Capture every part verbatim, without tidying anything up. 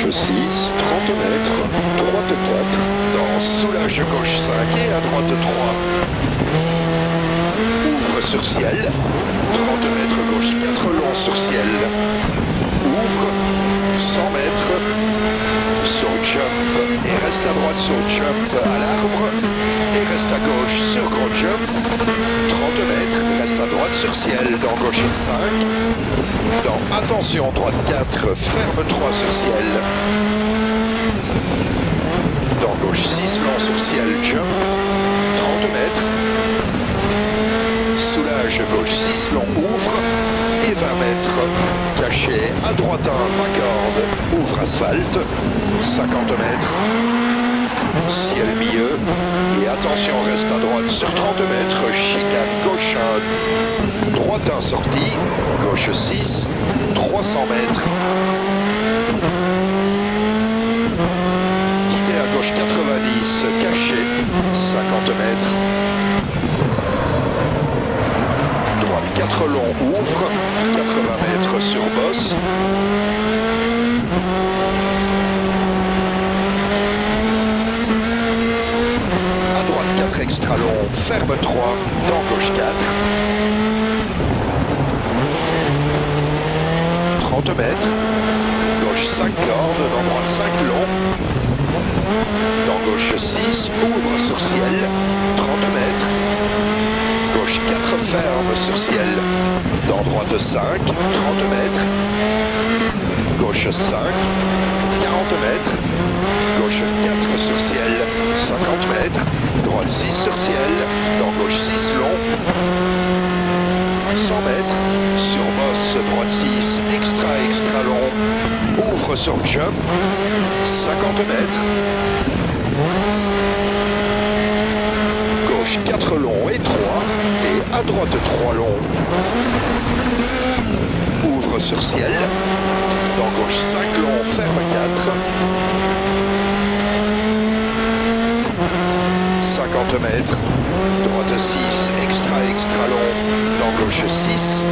gauche six, trente mètres, droite quatre, dans soulage gauche cinq et à droite trois. Ouvre sur ciel, trente mètres, gauche quatre, long sur ciel. Ouvre, cent mètres, sur jump et reste à droite sur jump à l'arbre et reste à gauche sur gros jump. trente mètres, reste à droite sur ciel dans gauche cinq. Dans attention droite quatre, ferme trois sur ciel. Dans gauche six, long sur ciel, jump, trente mètres. Soulage gauche six, long, ouvre et vingt mètres. Caché à droite un, ma corde, ouvre asphalte, cinquante mètres. Ciel milieu et attention reste à droite sur trente mètres, chicane gauche un, droite un sortie, gauche six, trois cents mètres. Quitter à gauche quatre-vingt-dix, caché, cinquante mètres. Droite quatre long, ouvre, quatre-vingts mètres sur bosse. quatre extra long, ferme trois, dans gauche quatre. trente mètres. Gauche cinq cordes, dans droite cinq long. Dans gauche six, ouvre sur ciel, trente mètres. Gauche quatre ferme sur ciel. Dans droite cinq, trente mètres. Gauche cinq, quarante mètres. Gauche quatre sur ciel, cinquante mètres. Droite six sur ciel, dans gauche six long, cent mètres, sur bosse, droite six, extra extra long, ouvre sur jump, cinquante mètres, gauche quatre long et trois, et à droite trois long, ouvre sur ciel, dans gauche cinq long, ferme quatre, cinquante mètres, droite six, extra extra long, dans gauche six,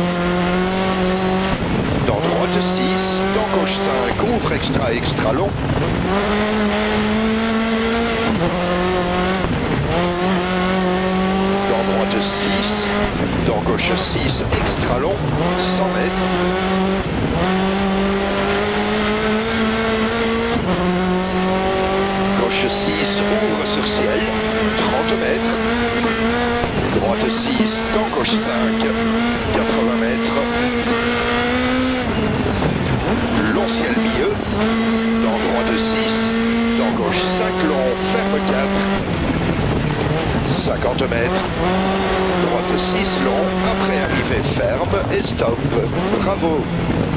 dans droite six, dans gauche cinq, ouvre extra extra long, dans droite six, dans gauche six, extra long, cent mètres, six, ouvre sur ciel, trente mètres. Droite six, dans gauche cinq, quatre-vingts mètres. Long ciel milieu, dans droite six, dans gauche cinq long, ferme quatre. cinquante mètres. Droite six long, après arrivée ferme et stop. Bravo.